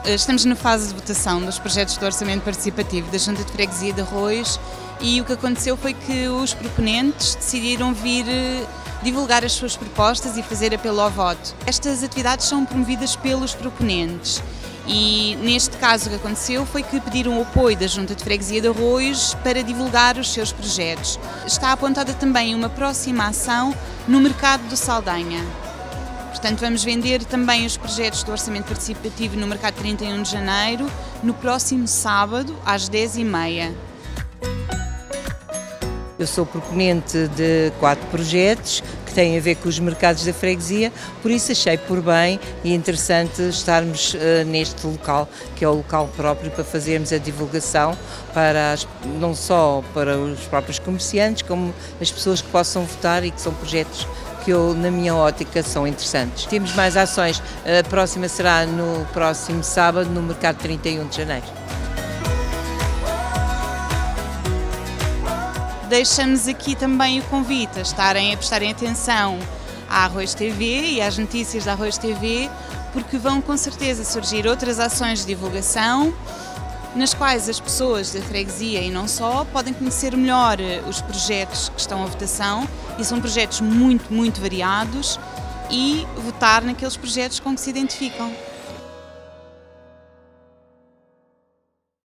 Estamos na fase de votação dos projetos do Orçamento Participativo da Junta de Freguesia de Arroios e o que aconteceu foi que os proponentes decidiram vir divulgar as suas propostas e fazer apelo ao voto. Estas atividades são promovidas pelos proponentes e neste caso o que aconteceu foi que pediram o apoio da Junta de Freguesia de Arroios para divulgar os seus projetos. Está apontada também uma próxima ação no mercado do Saldanha. Portanto, vamos vender também os projetos do Orçamento Participativo no mercado 31 de janeiro, no próximo sábado, às 10h30. Eu sou proponente de 4 projetos que têm a ver com os mercados da freguesia, por isso achei por bem e interessante estarmos neste local, que é o local próprio para fazermos a divulgação, não só para os próprios comerciantes, como as pessoas que possam votar e que são projetos que na minha ótica são interessantes. Temos mais ações, a próxima será no próximo sábado, no mercado 31 de janeiro. Deixamos aqui também o convite a prestarem atenção à Arroios TV e às notícias da Arroios TV, porque vão com certeza surgir outras ações de divulgação, nas quais as pessoas da freguesia e não só podem conhecer melhor os projetos que estão à votação, e são projetos muito variados, e votar naqueles projetos com que se identificam.